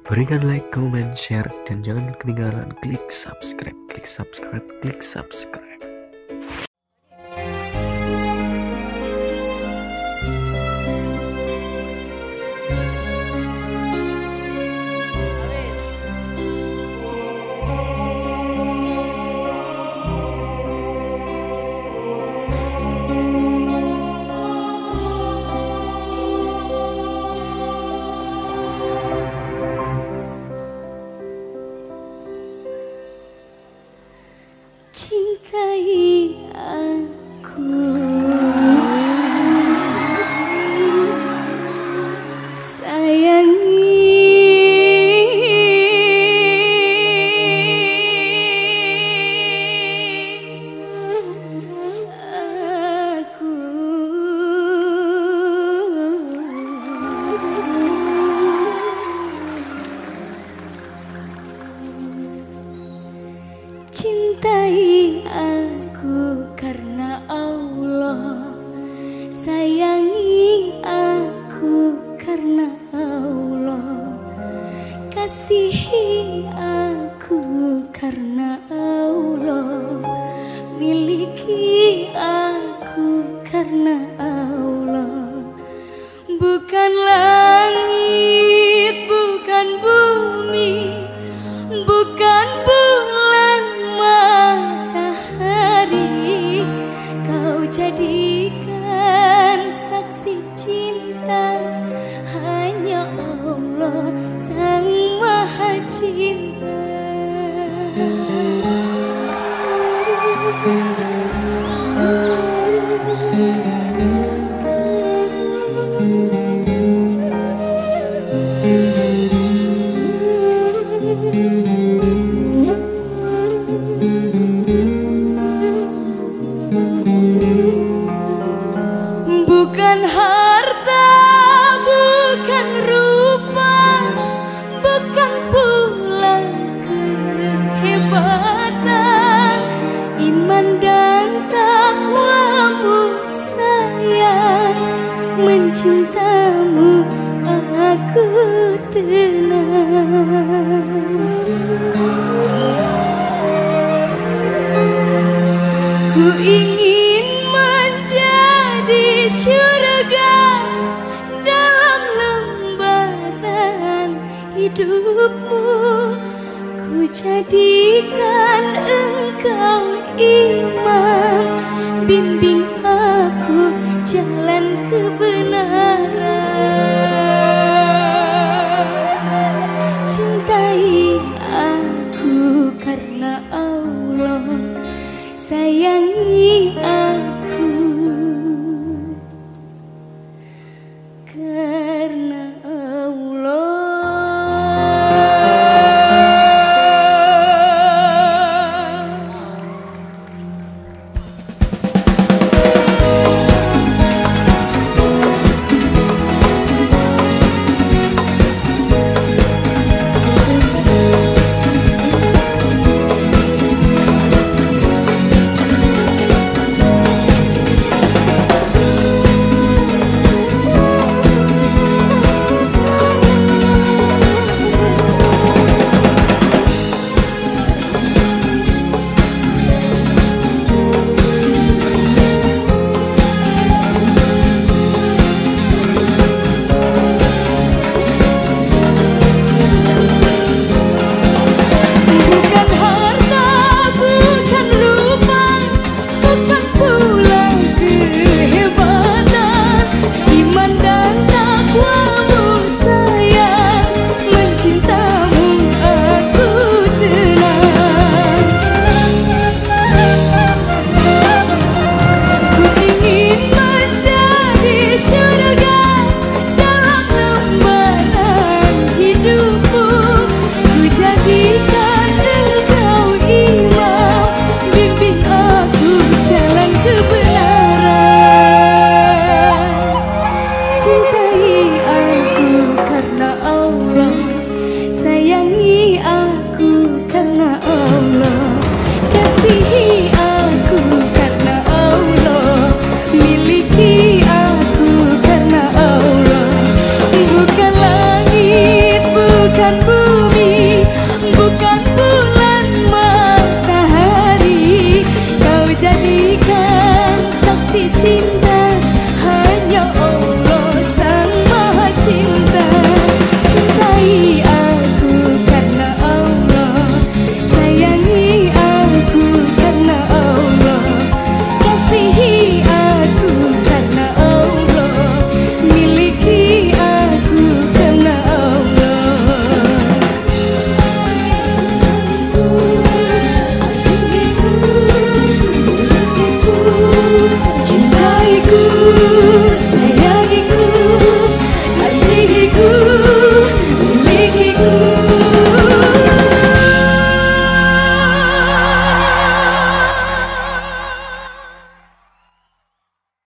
Berikan like, comment, share, dan jangan ketinggalan klik subscribe, klik subscribe, klik subscribe. Cintai aku, sayangi aku. Cintai aku karena Allah, sayangi aku karena Allah, kasihi aku karena Allah, miliki aku karena Allah. Bukan langit, bukan bumi, bukan bulan matahari, kau jadikan saksi cinta hanya Allah Sang Maha Cinta. Bukan harta, bukan rupa, bukan pula kehebatan, iman dan takwamu sayang, mencintamu aku tenang. Ku ingin menjadi surga dalam lembaran hidupmu, ku jadikan engkau imam, bimbing aku jalan kebenaran. Cintai aku karena Allah, sayangi aku karena Allah. Bukan